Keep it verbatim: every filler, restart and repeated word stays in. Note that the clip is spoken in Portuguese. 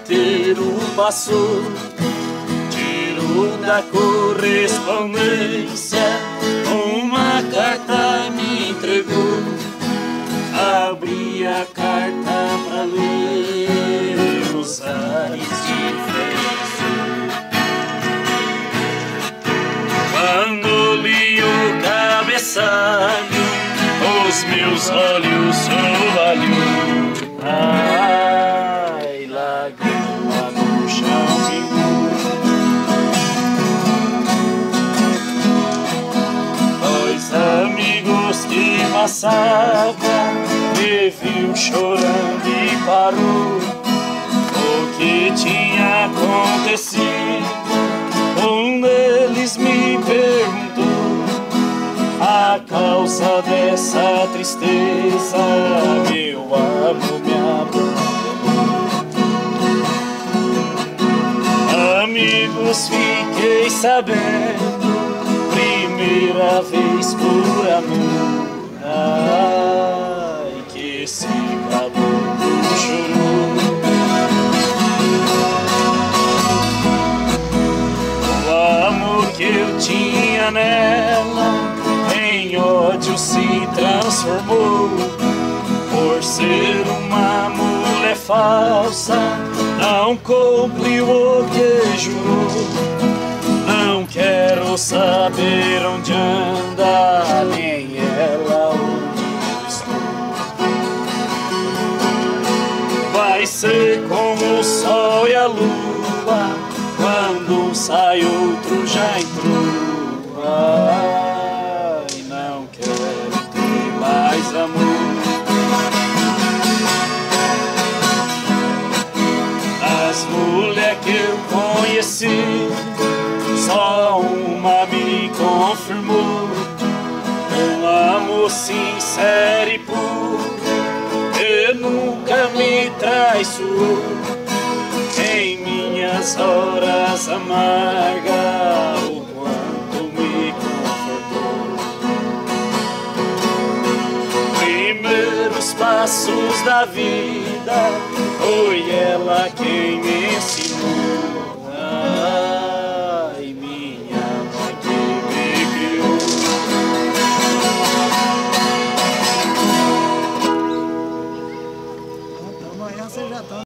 solteiro passou, tirou da correspondência uma carta me entregou. Abri a carta pra ler os ares de verso. Quando li o cabeçalho, os meus olhos orvalham. Ai, lágrima no chão pingou. Dois amigos que passavam me viu chorando e parou. O que tinha acontecido? Um deles me perguntou a causa dessa tristeza. Meu amor me abandonou. Amigos, fiquei sabendo, primeira vez por amor. Ai, que esse caboclo chorou. O amor que eu tinha nela em ódio se transformou. Por ser uma mulher falsa, não cumpriu o que jurou. Não quero saber onde anda, nem ela onde estou. Vai ser como o sol e a lua, quando um sai outro já entrou. Ai, não quero ter mais amor. As mulheres que eu conheci, só uma me confirmou. Um amor sincero e puro, que nunca me traiçoou. Em minhas horas amargas, o quanto me confortou. Primeiros passos da vida, foi ela quem me